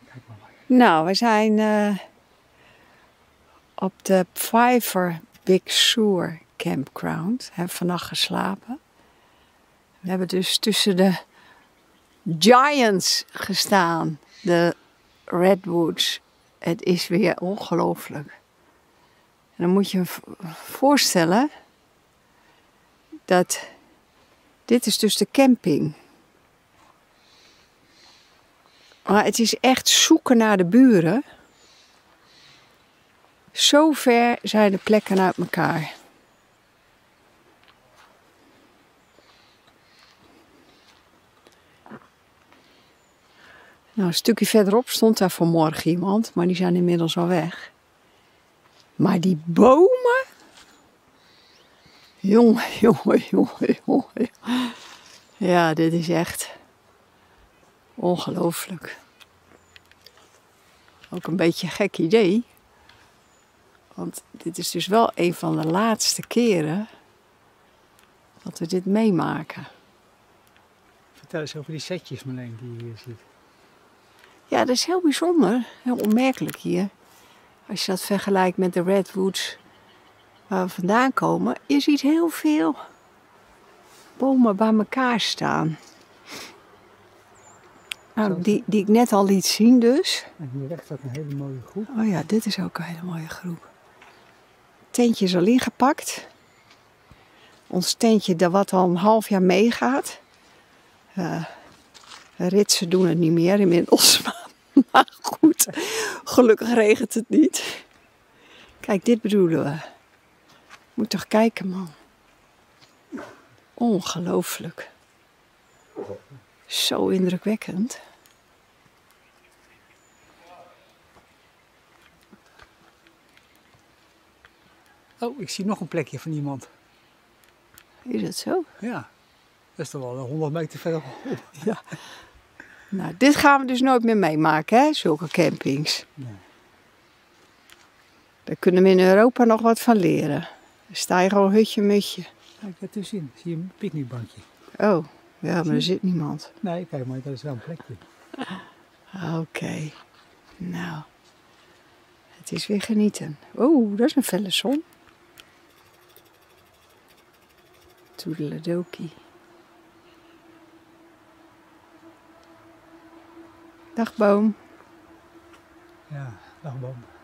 Kijk maar. Nou, we zijn op de Pfeiffer Big Sur Campground. We hebben vannacht geslapen. We hebben dus tussen de giants gestaan. De redwoods. Het is weer ongelooflijk. En dan moet je je voorstellen dat dit is dus de camping. Maar het is echt zoeken naar de buren. Zo ver zijn de plekken uit elkaar. Nou, een stukje verderop stond daar vanmorgen iemand, maar die zijn inmiddels al weg. Maar die bomen. Jongen. Ja, dit is echt ongelooflijk. Ook een beetje een gek idee. Want dit is dus wel een van de laatste keren dat we dit meemaken. Vertel eens over die setjes, Marleen, die je hier ziet. Ja, dat is heel bijzonder. Heel opmerkelijk hier. Als je dat vergelijkt met de redwoods waar we vandaan komen. Je ziet heel veel bomen bij elkaar staan. Nou, die ik net al liet zien dus. En hier rechts staat een hele mooie groep. Oh ja, dit is ook een hele mooie groep. Het tentje is al ingepakt. Ons tentje dat wat al een half jaar meegaat. Ritsen doen het niet meer inmiddels. Maar goed, gelukkig regent het niet. Kijk, dit bedoelen we. Moet toch kijken, man. Ongelooflijk. Zo indrukwekkend. Oh, ik zie nog een plekje van iemand. Is dat zo? Ja, dat is toch wel 100 meter verderop. Ja. Nou, dit gaan we dus nooit meer meemaken, hè? Zulke campings. Nee. Daar kunnen we in Europa nog wat van leren. Dan sta je gewoon hutje-mutje. Kijk daartussenin, zie je een picknickbankje. Oh, ja, maar er zit niemand. Nee, kijk maar, dat is wel een plekje. Oké. Nou. Het is weer genieten. Oh, dat is een felle zon. Toedeledokie. Dag boom. Ja, dagboom.